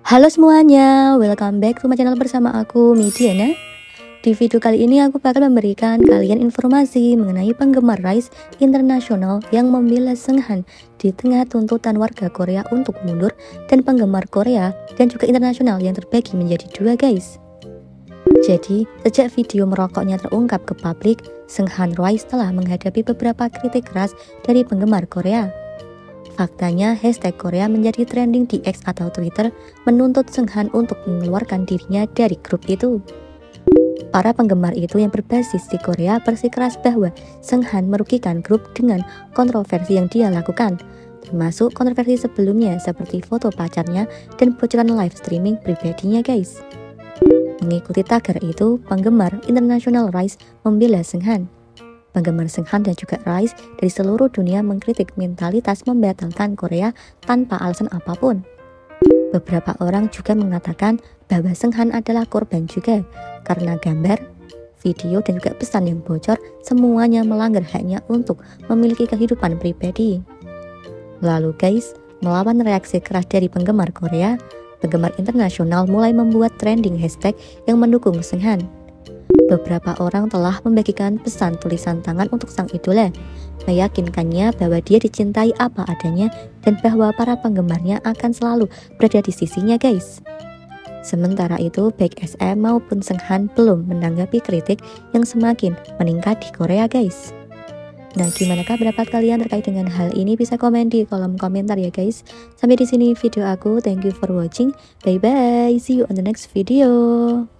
Halo semuanya, welcome back to my channel bersama aku, Midiana. Di video kali ini aku bakal memberikan kalian informasi mengenai penggemar Rise internasional yang membela Seunghan di tengah tuntutan warga Korea untuk mundur dan penggemar Korea dan juga internasional yang terbagi menjadi dua guys. Jadi, sejak video merokoknya terungkap ke publik, Seunghan Rise telah menghadapi beberapa kritik keras dari penggemar Korea. Faktanya, hashtag Korea menjadi trending di X atau Twitter menuntut Seunghan untuk mengeluarkan dirinya dari grup itu. Para penggemar itu yang berbasis di Korea bersikeras bahwa Seunghan merugikan grup dengan kontroversi yang dia lakukan, termasuk kontroversi sebelumnya seperti foto pacarnya dan bocoran live streaming pribadinya guys. Mengikuti tagar itu, penggemar internasional Rise membela Seunghan. Penggemar Seunghan dan juga Rise dari seluruh dunia mengkritik mentalitas membatalkan Korea tanpa alasan apapun. Beberapa orang juga mengatakan bahwa Seunghan adalah korban juga karena gambar, video dan juga pesan yang bocor semuanya melanggar haknya untuk memiliki kehidupan pribadi. Lalu guys, melawan reaksi keras dari penggemar Korea, penggemar internasional mulai membuat trending hashtag yang mendukung Seunghan. Beberapa orang telah membagikan pesan tulisan tangan untuk sang idola, meyakinkannya bahwa dia dicintai apa adanya dan bahwa para penggemarnya akan selalu berada di sisinya guys. Sementara itu, baik SM maupun Seunghan belum menanggapi kritik yang semakin meningkat di Korea guys. Nah, gimanakah pendapat kalian terkait dengan hal ini? Bisa komen di kolom komentar ya guys. Sampai di sini video aku. Thank you for watching. Bye bye. See you on the next video.